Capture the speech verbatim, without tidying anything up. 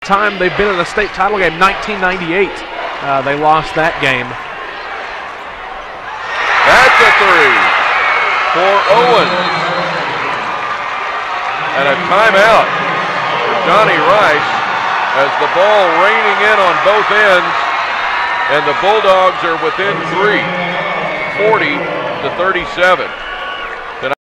time they've been in a state title game, nineteen ninety-eight. Uh, they lost that game. That's a three for Owens. And a timeout for Johnny Rice as the ball raining in on both ends, and the Bulldogs are within three, forty to thirty-seven.